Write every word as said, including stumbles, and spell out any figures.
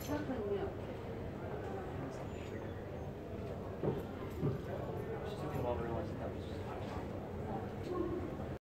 chocolate milk. She took a while to realize that that was